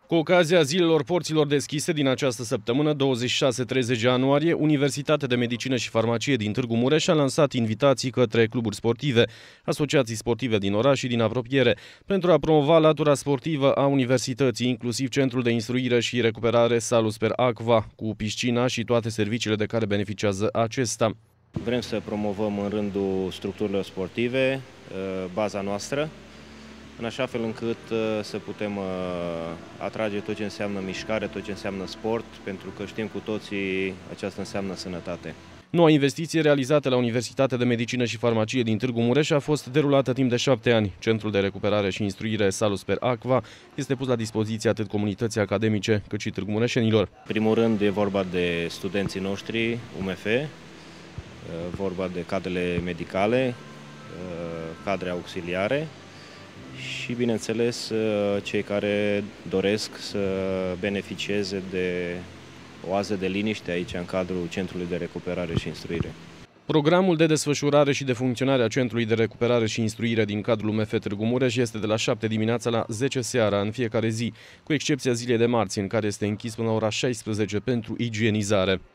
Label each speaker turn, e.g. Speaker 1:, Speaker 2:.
Speaker 1: Cu ocazia zilelor porților deschise din această săptămână, 26-30 ianuarie, Universitatea de Medicină și Farmacie din Târgu Mureș a lansat invitații către cluburi sportive, asociații sportive din oraș și din apropiere, pentru a promova latura sportivă a universității, inclusiv Centrul de Instruire și Recuperare Salus per Aqua, cu piscina și toate serviciile de care beneficiază acesta.
Speaker 2: Vrem să promovăm în rândul structurilor sportive baza noastră, în așa fel încât să putem atrage tot ce înseamnă mișcare, tot ce înseamnă sport, pentru că știm cu toții aceasta înseamnă sănătate.
Speaker 1: Noua investiție realizată la Universitatea de Medicină și Farmacie din Târgu Mureș a fost derulată timp de 7 ani. Centrul de Recuperare și Instruire Salus per Aqua este pus la dispoziție atât comunității academice cât și târgumureșenilor.
Speaker 2: În primul rând e vorba de studenții noștri UMF, vorba de cadrele medicale, cadre auxiliare și, bineînțeles, cei care doresc să beneficieze de oază de liniște aici, în cadrul Centrului de Recuperare și Instruire.
Speaker 1: Programul de desfășurare și de funcționare a Centrului de Recuperare și Instruire din cadrul UMF Târgu Mureș este de la 7 dimineața la 10 seara în fiecare zi, cu excepția zilei de marți, în care este închis până la ora 16 pentru igienizare.